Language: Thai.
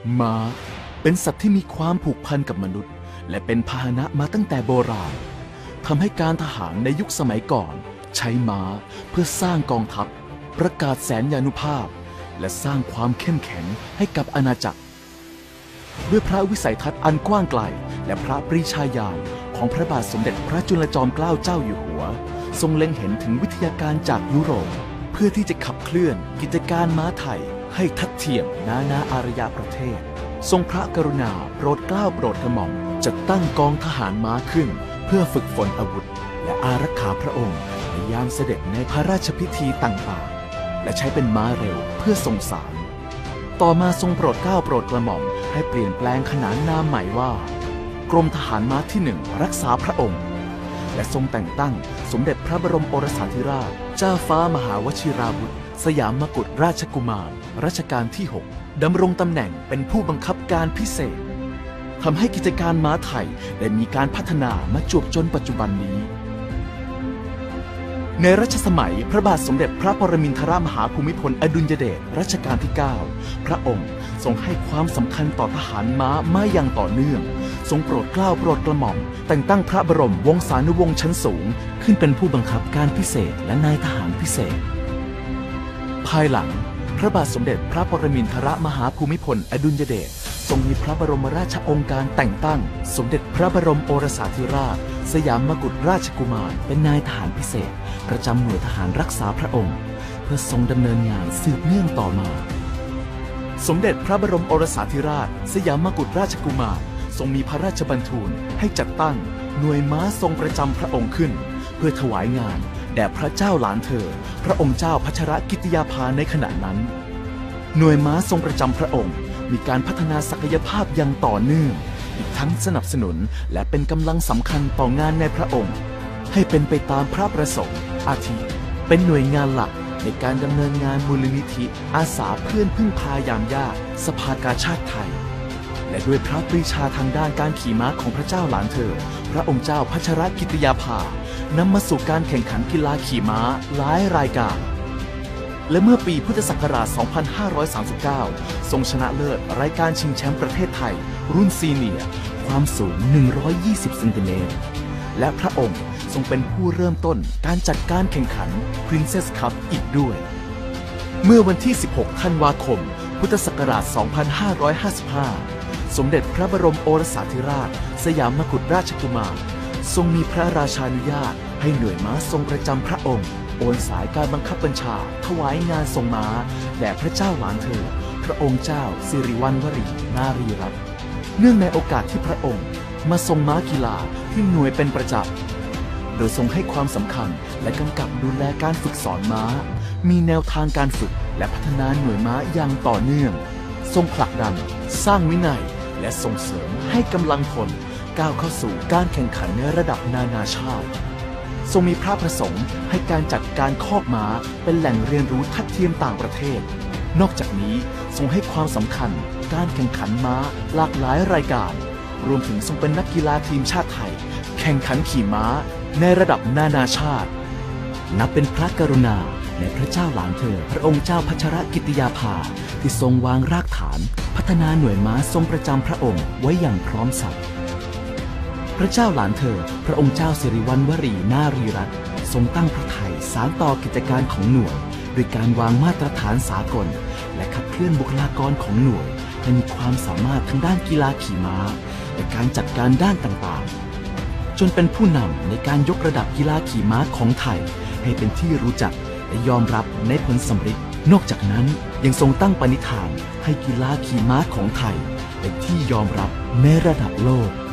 ม้าเป็นสัตว์ที่มีความผูกพันกับมนุษย์และเป็นพาหนะมาตั้งแต่โบราณทำให้การทหารในยุคสมัยก่อนใช้ม้าเพื่อสร้างกองทัพประกาศแสนยานุภาพและสร้างความเข้มแข็งให้กับอาณาจักรด้วยพระวิสัยทัศน์อันกว้างไกลและพระปรีชาญาณของพระบาทสมเด็จพระจุลจอมเกล้าเจ้าอยู่หัวทรงเล็งเห็นถึงวิทยาการจากยุโรปเพื่อที่จะขับเคลื่อนกิจการม้าไทยให้ทัดเทียมนาอารยประเทศทรงพระกรุณาโปรดเกล้าโปรดกระหม่อมจัดตั้งกองทหารม้าขึ้นเพื่อฝึกฝนอาวุธและอารักขาพระองค์ในยามเสด็จในพระราชพิธีต่างๆและใช้เป็นม้าเร็วเพื่อทรงสารต่อมาทรงโปรดเกล้าโปรดกระหม่อมให้เปลี่ยนแปลงขนานนามใหม่ว่ากรมทหารม้าที่1รักษาพระองค์และทรงแต่งตั้งสมเด็จพระบรมโอรสาธิราชเจ้าฟ้ามหาวชิราวุธสยามมกุฎราชกุมารรัชกาลที่6ดำรงตำแหน่งเป็นผู้บังคับการพิเศษทำให้กิจการม้าไทยได้มีการพัฒนามาจวบจนปัจจุบันนี้ในรัชสมัยพระบาทสมเด็จพระปรมินทรมหาภูมิพลอดุลยเดชรัชกาลที่9พระองค์ทรงให้ความสำคัญต่อทหารม้ามาอย่างต่อเนื่องทรงโปรดเกล้าโปรดกระหม่อมแต่งตั้งพระบรมวงศานุวงศ์ชั้นสูงขึ้นเป็นผู้บังคับการพิเศษและนายทหารพิเศษภายหลังพระบาทสมเด็จพระปรมินทรมหาภูมิพลอดุลยเดชทรงมีพระบรมราชโองการแต่งตั้งสมเด็จพระบรมโอรสาธิราชสยามมกุฎราชกุมารเป็นนายทหารพิเศษประจำหน่วยทหารรักษาพระองค์เพื่อทรงดำเนินงานสืบเนื่องต่อมาสมเด็จพระบรมโอรสาธิราชสยามมกุฎราชกุมารทรงมีพระราชบัญทูลให้จัดตั้งหน่วยม้าทรงประจำพระองค์ขึ้นเพื่อถวายงานแด่พระเจ้าหลานเธอพระองค์เจ้าพัชรกิติยาภาในขณะนั้นหน่วยม้าทรงประจำพระองค์มีการพัฒนาศักยภาพอย่างต่อเนื่องอีกทั้งสนับสนุนและเป็นกำลังสำคัญต่องานในพระองค์ให้เป็นไปตามพระประสงค์อาทิเป็นหน่วยงานหลักในการดำเนินงานมูลนิธิอาสาเพื่อนพึ่งพายามยากสภากาชาดไทยและด้วยพระปรีชาทางด้านการขี่ม้าของพระเจ้าหลานเธอพระองค์เจ้าพัชรกิติยาภานำมาสู่การแข่งขันกีฬาขี่ม้าหลายรายการและเมื่อปีพุทธศักราช 2539 ทรงชนะเลิศรายการชิงแชมป์ประเทศไทยรุ่นซีเนียร์ความสูง 120 เซนติเมตรและพระองค์ทรงเป็นผู้เริ่มต้นการจัดการแข่งขัน Princess Cup อีกด้วยเมื่อวันที่ 16 ธันวาคม พุทธศักราช 2555 สมเด็จพระบรมโอรสาธิราชสยามมกุฎราชกุมารทรงมีพระราชานุญาตให้หน่วยม้าทรงประจำพระองค์โอนสายการบังคับบัญชาถวายงานทรงม้าแด่พระเจ้าหลานเธอพระองค์เจ้าสิริวัณวรีนารีรัตน์เนื่องในโอกาสที่พระองค์มาทรงม้ากีฬาที่หน่วยเป็นประจำโดยทรงให้ความสำคัญและกำกับดูแลการฝึกสอนม้ามีแนวทางการฝึกและพัฒนาหน่วยม้าอย่างต่อเนื่องทรงผลักดันสร้างวินัยและส่งเสริมให้กำลังพลก้าวเข้าสู่การแข่งขันในระดับนานาชาติทรงมีพระประสงค์ให้การจัดการคอกม้าเป็นแหล่งเรียนรู้ทัดเทียมต่างประเทศนอกจากนี้ทรงให้ความสำคัญการแข่งขันม้าหลากหลายรายการรวมถึงทรงเป็นนักกีฬาทีมชาติไทยแข่งขันขี่ม้าในระดับนานาชาตินับเป็นพระกรุณาในพระเจ้าหลานเธอพระองค์เจ้าพัชรกิติยาภาที่ทรงวางรากฐานพัฒนาหน่วยม้าทรงประจำพระองค์ไว้อย่างพร้อมสับพระเจ้าหลานเธอพระองค์เจ้าสิริวัณวรีนารีรัตน์ทรงตั้งพระทัยสานต่อกิจการของหน่วยโดยการวางมาตรฐานสากลและขับเคลื่อนบุคลากรของหน่วยให้มีความสามารถทางด้านกีฬาขี่ม้าและการจัดการด้านต่างๆจนเป็นผู้นำในการยกระดับกีฬาขี่ม้าของไทยให้เป็นที่รู้จักและยอมรับในผลสำเร็จนอกจากนั้นยังทรงตั้งปณิธานให้กีฬาขี่ม้าของไทยเป็นที่ยอมรับในระดับโลก